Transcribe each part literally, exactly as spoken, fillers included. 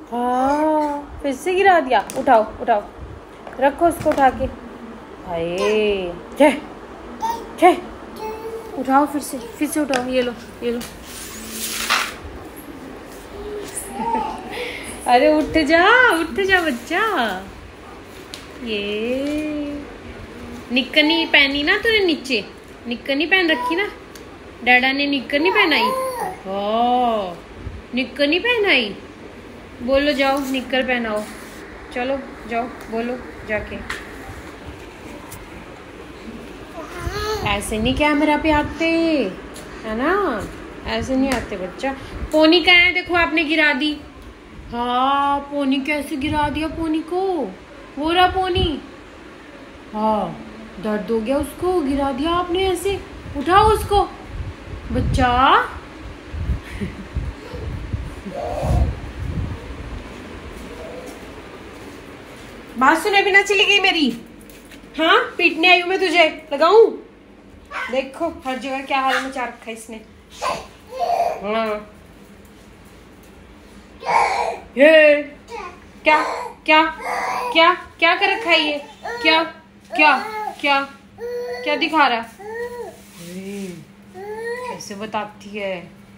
हाँ फिर से गिरा दिया। उठाओ उठाओ, रखो उसको उठा के। हाय जय जय, उठाओ फिर से, फिर से उठाओ। ये लो ये लो। अरे उठ जा उठ जा बच्चा। ये निक्कर नहीं पहनी ना तूने, नीचे निक्कर नहीं पहन रखी ना, डैडा ने निक्कर नहीं पहनाई। ओ निक्कर नहीं पहनाई, बोलो जाओ निक्कर पहनाओ। चलो जाओ बोलो जाके। ऐसे नहीं कैमरा पे आते है ना, ऐसे नहीं आते बच्चा। पोनी कहाँ है, देखो आपने गिरा दी। हाँ पोनी कैसे गिरा दिया पोनी को, वो रहा पोनी। हाँ दर्द हो गया उसको, गिरा दिया आपने ऐसे। उठाओ उसको बच्चा। बात सुने बिना चली गई मेरी। हाँ पीटने आई हूँ मैं तुझे, लगाऊं? देखो हर जगह क्या हाल मचा रखा है इसने। हाँ ये क्या क्या क्या क्या कर रखा है ये, क्या क्या क्या क्या दिखा रहा? कैसे बताती है।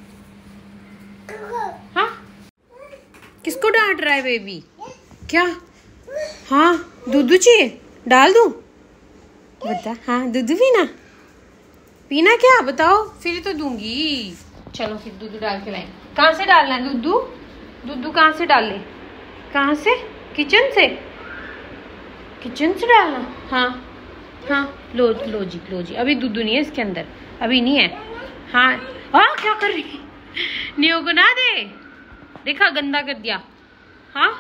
हाँ किसको डांट रहा है बेबी? क्या? हाँ दूध चाहिए, डाल दूं? बता। हाँ दूध पीना, पीना क्या बताओ, फिर तो दूंगी। चलो फिर दूध डाल के लाएं। कहाँ से डालना है दूध? दूध कहाँ से डाले? कहाँ से? किचन से? किचन से डालना? हाँ हाँ लो लो जी लो जी। अभी दूध नहीं है इसके अंदर, अभी नहीं है। हाँ हाँ क्या कर रही है? नियो को ना दे, देखा गंदा कर दिया। हाँ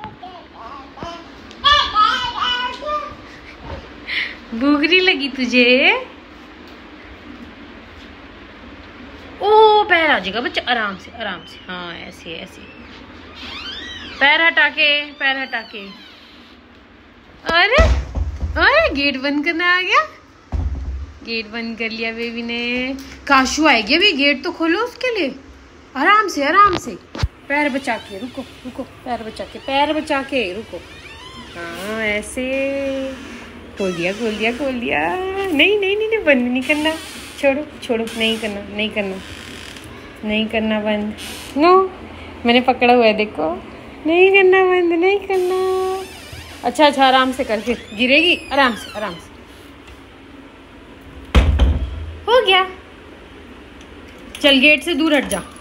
भूख नहीं लगी तुझे? ओ पैर आ जाएगा बच्चा, आराम से आराम से। हाँ ऐसे ऐसे, पैर हटा के पैर हटा के। अरे अरे गेट बंद करना आ गया, गेट बंद कर लिया बेबी ने। काशू आएगी अभी, गेट तो खोलो उसके लिए। आराम से आराम से, पैर बचा के, रुको रुको, पैर बचा के पैर बचा के रुको। हाँ ऐसे, खोल दिया खोल दिया खोल दिया। नहीं नहीं नहीं, नहीं बंद नहीं करना, छोड़ो छोड़ो, नहीं करना नहीं करना नहीं करना बंद। नो मैंने पकड़ा हुआ है देखो, नहीं करना बंद, नहीं करना। अच्छा अच्छा आराम से कर, फिर गिरेगी। आराम से आराम से, हो गया। चल गेट से दूर हट जा।